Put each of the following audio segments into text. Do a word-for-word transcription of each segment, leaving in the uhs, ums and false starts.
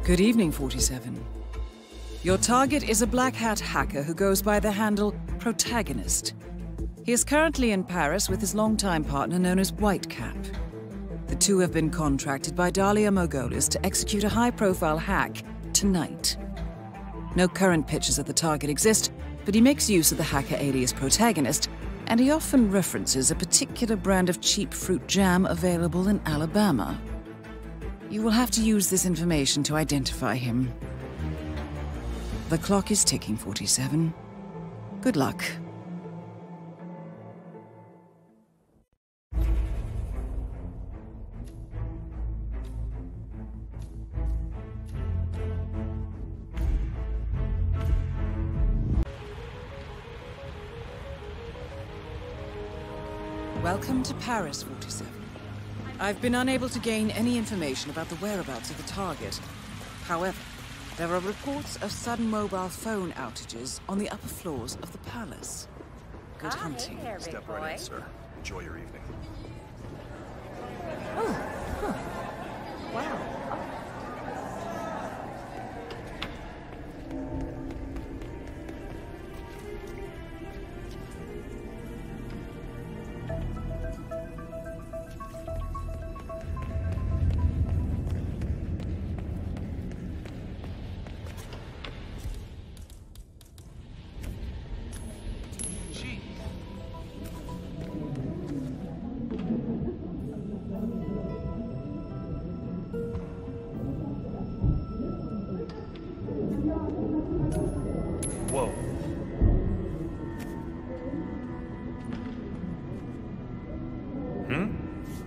Good evening, forty-seven. Your target is a black hat hacker who goes by the handle Protagonist. He is currently in Paris with his longtime partner known as Whitecap. The two have been contracted by Dahlia Mogolis to execute a high-profile hack tonight. No current pictures of the target exist, but he makes use of the hacker alias Protagonist, and he often references a particular brand of cheap fruit jam available in Alabama. You will have to use this information to identify him. The clock is ticking, forty-seven. Good luck. Welcome to Paris, forty-seven. I've been unable to gain any information about the whereabouts of the target. However, there are reports of sudden mobile phone outages on the upper floors of the palace. Good ah, hunting. Hey there, big Step boy. right in, sir. Enjoy your evening. Oh, huh. Wow. Whoa. Hmm?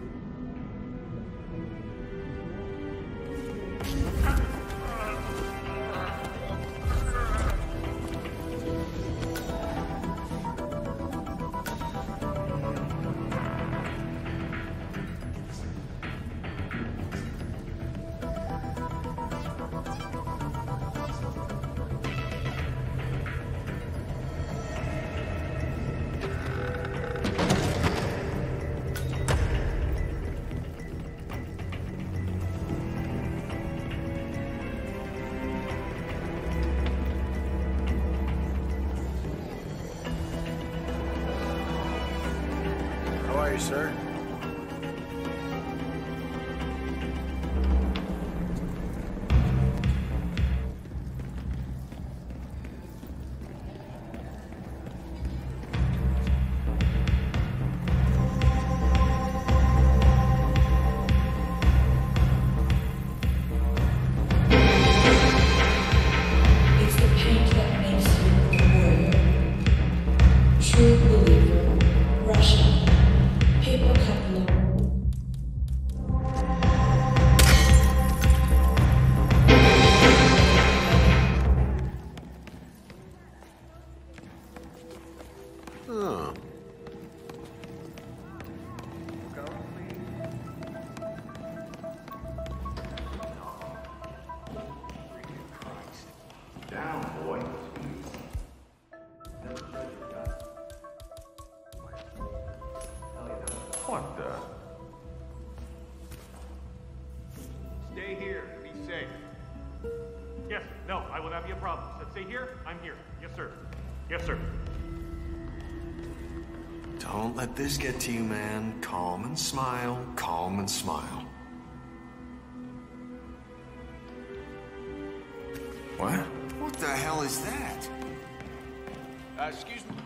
How are you, sir? It's the paint that makes you a warrior. True believer. Russia. Paper cup Oh. Down, boy. What the? Stay here. Be safe. Yes. No, I will not be a problem. So stay here. I'm here. Yes, sir. Yes, sir. Don't let this get to you, man. Calm and smile. Calm and smile. What? What the hell is that? Uh, excuse me.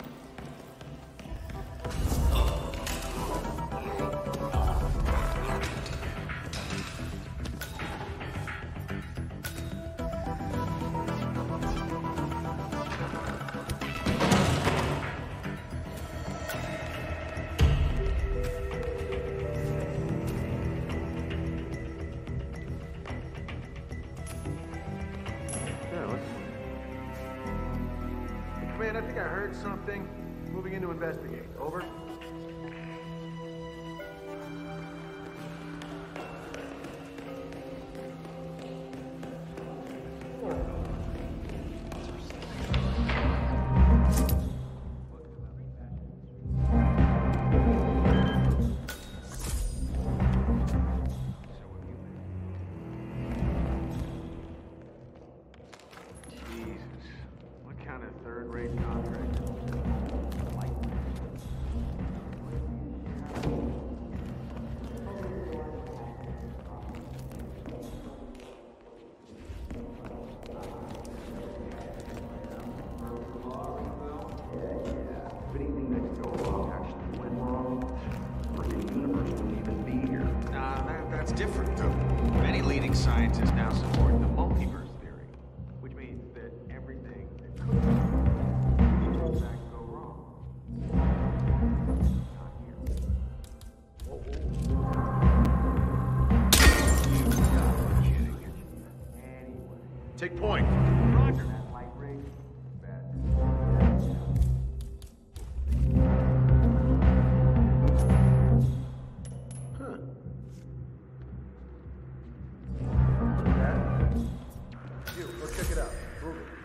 Man, I think I heard something. Moving in to investigate. Over. scientists now support the multiverse theory, which means that everything that could in fact go wrong. Not here. Whoa, whoa. You gotta be kidding. Anyway. Take point. Roger. That light rig. Bad. Huh. You, go check it out. Move it.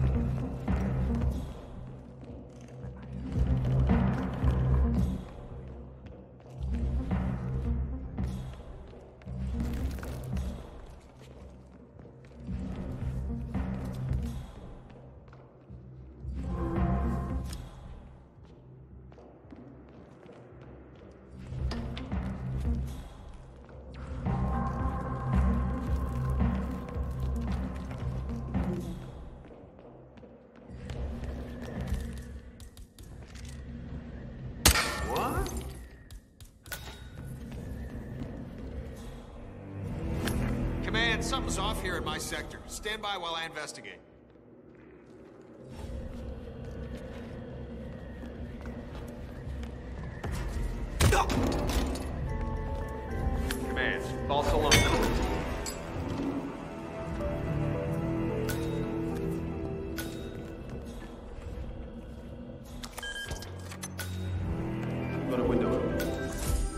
What? Command, something's off here in my sector. Stand by while I investigate. Command, false alarm. Got a window open.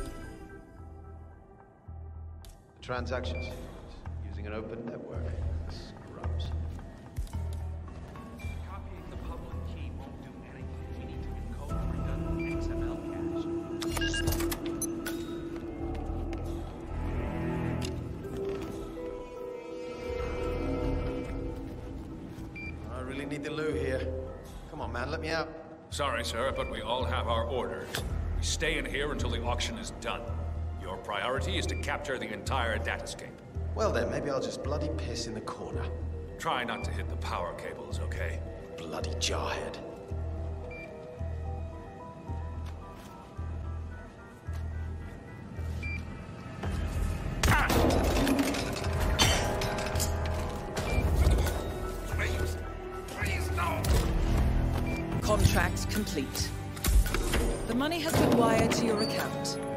Transactions using an open network. Scrubs. Copying the public key won't do anything. We need to encode redundant X M L cache. I really need the loot here. Come on, man, let me out. Sorry, sir, but we all have our orders. We stay in here until the auction is done. Your priority is to capture the entire datascape. Well then, maybe I'll just bloody piss in the corner. Try not to hit the power cables, okay? Bloody jarhead. Please, please, no! Contract complete. The money has been wired to your account.